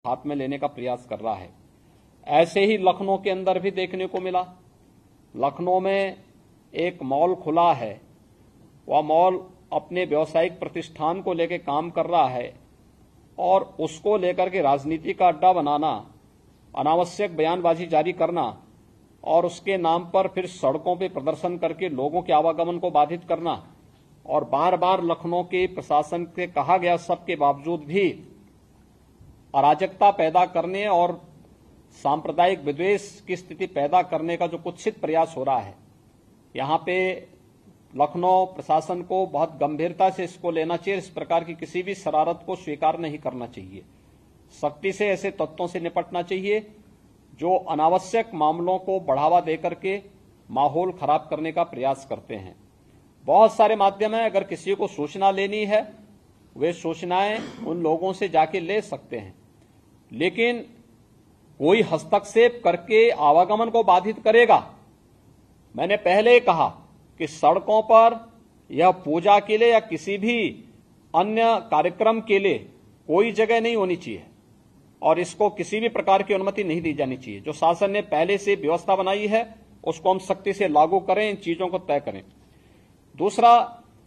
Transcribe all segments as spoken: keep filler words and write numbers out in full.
हाथ में लेने का प्रयास कर रहा है। ऐसे ही लखनऊ के अंदर भी देखने को मिला। लखनऊ में एक मॉल खुला है, वह मॉल अपने व्यावसायिक प्रतिष्ठान को लेकर काम कर रहा है और उसको लेकर के राजनीति का अड्डा बनाना, अनावश्यक बयानबाजी जारी करना और उसके नाम पर फिर सड़कों पर प्रदर्शन करके लोगों के आवागमन को बाधित करना और बार बार लखनऊ के प्रशासन के कहा गया सबके बावजूद भी अराजकता पैदा करने और सांप्रदायिक विद्वेष की स्थिति पैदा करने का जो कुत्सित प्रयास हो रहा है, यहां पे लखनऊ प्रशासन को बहुत गंभीरता से इसको लेना चाहिए। इस प्रकार की किसी भी शरारत को स्वीकार नहीं करना चाहिए। सख्ती से ऐसे तत्वों से निपटना चाहिए जो अनावश्यक मामलों को बढ़ावा देकर के माहौल खराब करने का प्रयास करते हैं। बहुत सारे माध्यम हैं, अगर किसी को सूचना लेनी है वे सूचनाएं उन लोगों से जाके ले सकते हैं, लेकिन कोई हस्तक्षेप करके आवागमन को बाधित करेगा। मैंने पहले कहा कि सड़कों पर या पूजा के लिए या किसी भी अन्य कार्यक्रम के लिए कोई जगह नहीं होनी चाहिए और इसको किसी भी प्रकार की अनुमति नहीं दी जानी चाहिए। जो शासन ने पहले से व्यवस्था बनाई है उसको हम सख्ती से लागू करें, इन चीजों को तय करें। दूसरा,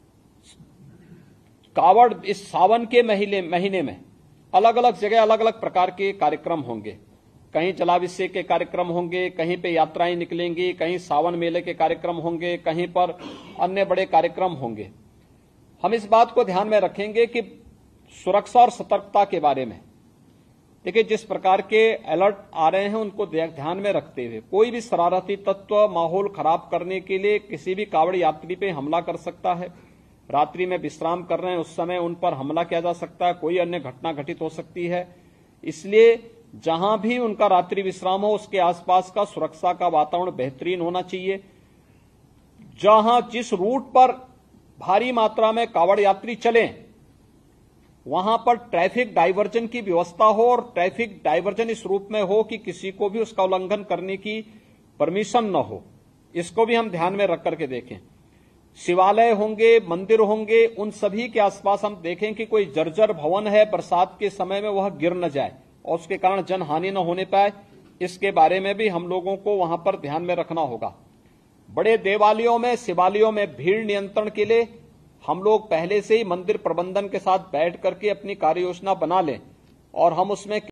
कावड़ इस सावन के महीने महीने में अलग अलग जगह अलग अलग प्रकार के कार्यक्रम होंगे। कहीं जलाभिषेक के कार्यक्रम होंगे, कहीं पे यात्राएं निकलेंगी, कहीं सावन मेले के कार्यक्रम होंगे, कहीं पर अन्य बड़े कार्यक्रम होंगे। हम इस बात को ध्यान में रखेंगे कि सुरक्षा और सतर्कता के बारे में देखिए, जिस प्रकार के अलर्ट आ रहे हैं उनको ध्यान में रखते हुए कोई भी शरारती तत्व माहौल खराब करने के लिए किसी भी कावड़ यात्री पे हमला कर सकता है। रात्रि में विश्राम कर रहे हैं उस समय उन पर हमला किया जा सकता है, कोई अन्य घटना घटित हो सकती है। इसलिए जहां भी उनका रात्रि विश्राम हो उसके आसपास का सुरक्षा का वातावरण बेहतरीन होना चाहिए। जहां जिस रूट पर भारी मात्रा में कावड़ यात्री चलें वहां पर ट्रैफिक डायवर्जन की व्यवस्था हो और ट्रैफिक डायवर्जन इस रूप में हो कि किसी को भी उसका उल्लंघन करने की परमिशन न हो। इसको भी हम ध्यान में रख करके देखें। शिवालय होंगे, मंदिर होंगे, उन सभी के आसपास हम देखें कि कोई जर्जर भवन है, बरसात के समय में वह गिर न जाए और उसके कारण जनहानि न होने पाए। इसके बारे में भी हम लोगों को वहां पर ध्यान में रखना होगा। बड़े देवालयों में, शिवालयों में भीड़ नियंत्रण के लिए हम लोग पहले से ही मंदिर प्रबंधन के साथ बैठ करके अपनी कार्य योजना बना लें और हम उसमें